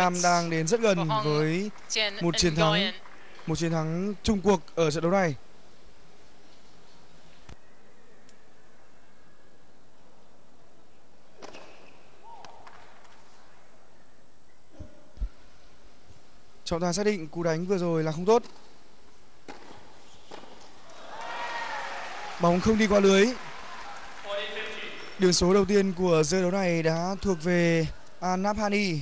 Nam đang đến rất gần với một chiến thắng chung cuộc ở trận đấu này. Trọng tài xác định cú đánh vừa rồi là không tốt. Bóng không đi qua lưới. Điểm số đầu tiên của trận đấu này đã thuộc về Al Nabhani.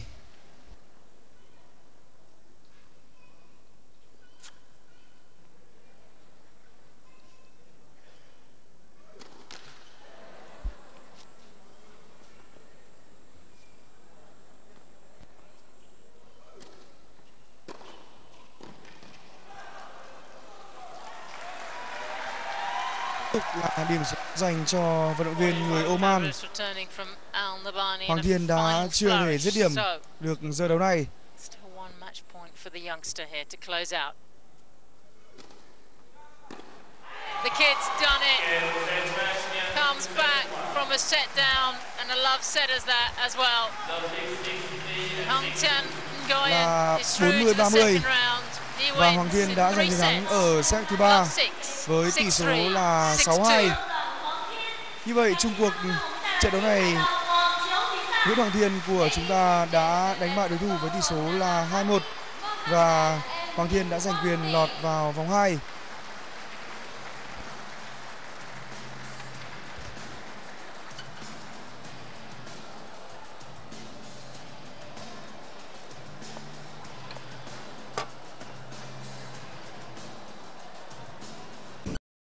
Là điểm dành cho vận động viên người Oman. Hoàng Thiên đã chưa thể dứt điểm được giờ đấu này. The kid's done it. Comes back from a set down and a love set as that as well. Hong Tian Nguyen is through to the second round. Và Hoàng Thiên đã giành chiến thắng ở set thứ 3 với tỷ số là 6-2. Như vậy chung cuộc trận đấu này, Nguyễn Hoàng Thiên của chúng ta đã đánh bại đối thủ với tỷ số là 2-1 và Hoàng Thiên đã giành quyền lọt vào vòng 2.